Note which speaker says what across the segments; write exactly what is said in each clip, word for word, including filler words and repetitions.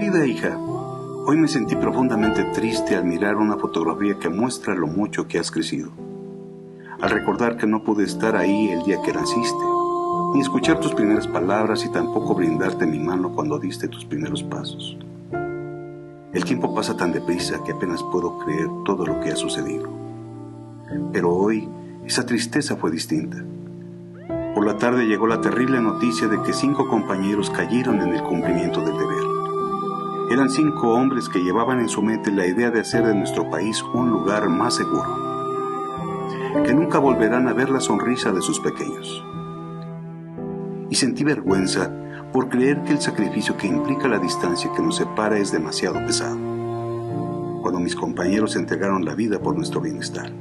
Speaker 1: Querida hija, hoy me sentí profundamente triste al mirar una fotografía que muestra lo mucho que has crecido. Al recordar que no pude estar ahí el día que naciste, ni escuchar tus primeras palabras y tampoco brindarte mi mano cuando diste tus primeros pasos. El tiempo pasa tan deprisa que apenas puedo creer todo lo que ha sucedido. Pero hoy esa tristeza fue distinta. Por la tarde llegó la terrible noticia de que cinco compañeros cayeron en el cumplimiento del deber. Eran cinco hombres que llevaban en su mente la idea de hacer de nuestro país un lugar más seguro, que nunca volverán a ver la sonrisa de sus pequeños. Y sentí vergüenza por creer que el sacrificio que implica la distancia que nos separa es demasiado pesado, cuando mis compañeros entregaron la vida por nuestro bienestar.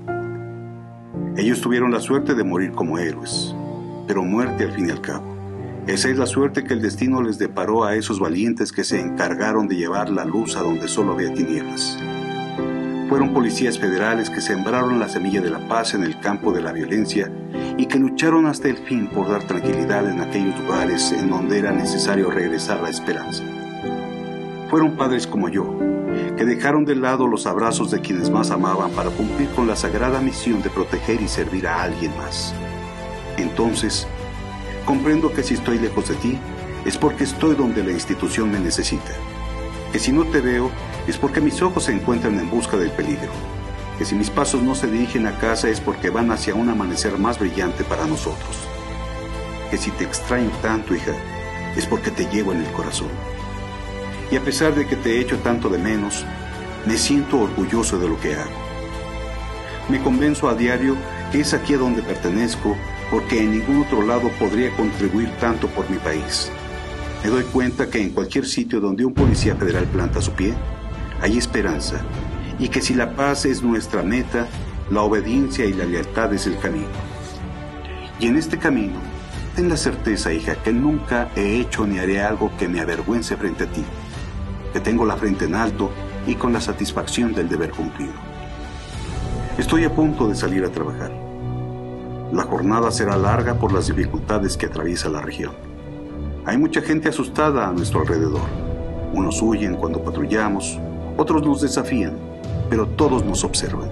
Speaker 1: Ellos tuvieron la suerte de morir como héroes, pero muerte al fin y al cabo. Esa es la suerte que el destino les deparó a esos valientes que se encargaron de llevar la luz a donde solo había tinieblas. Fueron policías federales que sembraron la semilla de la paz en el campo de la violencia y que lucharon hasta el fin por dar tranquilidad en aquellos lugares en donde era necesario regresar la esperanza. Fueron padres como yo, que dejaron de lado los abrazos de quienes más amaban para cumplir con la sagrada misión de proteger y servir a alguien más. Entonces, comprendo que si estoy lejos de ti, es porque estoy donde la institución me necesita. Que si no te veo, es porque mis ojos se encuentran en busca del peligro. Que si mis pasos no se dirigen a casa, es porque van hacia un amanecer más brillante para nosotros. Que si te extraño tanto, hija, es porque te llevo en el corazón. Y a pesar de que te echo tanto de menos, me siento orgulloso de lo que hago. Me convenzo a diario que es aquí a donde pertenezco, porque en ningún otro lado podría contribuir tanto por mi país. Me doy cuenta que en cualquier sitio donde un policía federal planta su pie, hay esperanza, y que si la paz es nuestra meta, la obediencia y la lealtad es el camino. Y en este camino, ten la certeza, hija, que nunca he hecho ni haré algo que me avergüence frente a ti, que tengo la frente en alto y con la satisfacción del deber cumplido. Estoy a punto de salir a trabajar. La jornada será larga por las dificultades que atraviesa la región. Hay mucha gente asustada a nuestro alrededor. Unos huyen cuando patrullamos, otros nos desafían, pero todos nos observan.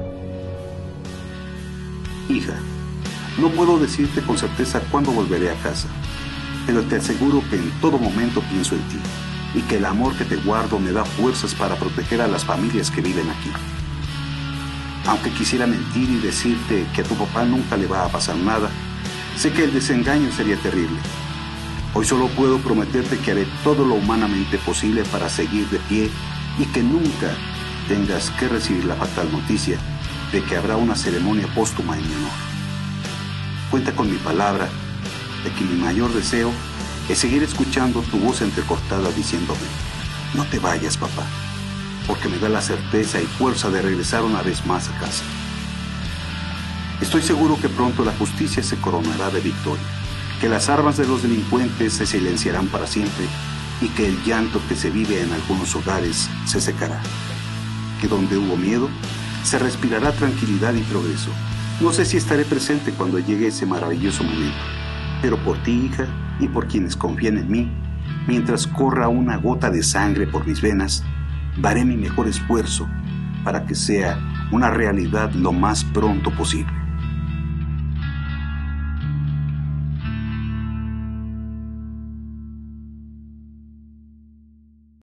Speaker 1: Hija, no puedo decirte con certeza cuándo volveré a casa, pero te aseguro que en todo momento pienso en ti y que el amor que te guardo me da fuerzas para proteger a las familias que viven aquí. Aunque quisiera mentir y decirte que a tu papá nunca le va a pasar nada, sé que el desengaño sería terrible. Hoy solo puedo prometerte que haré todo lo humanamente posible para seguir de pie y que nunca tengas que recibir la fatal noticia de que habrá una ceremonia póstuma en mi honor. Cuenta con mi palabra de que mi mayor deseo es seguir escuchando tu voz entrecortada diciéndome: no te vayas, papá, porque me da la certeza y fuerza de regresar una vez más a casa. Estoy seguro que pronto la justicia se coronará de victoria, que las armas de los delincuentes se silenciarán para siempre y que el llanto que se vive en algunos hogares se secará. Que donde hubo miedo, se respirará tranquilidad y progreso. No sé si estaré presente cuando llegue ese maravilloso momento, pero por ti, hija, y por quienes confían en mí, mientras corra una gota de sangre por mis venas, daré mi mejor esfuerzo para que sea una realidad lo más pronto posible.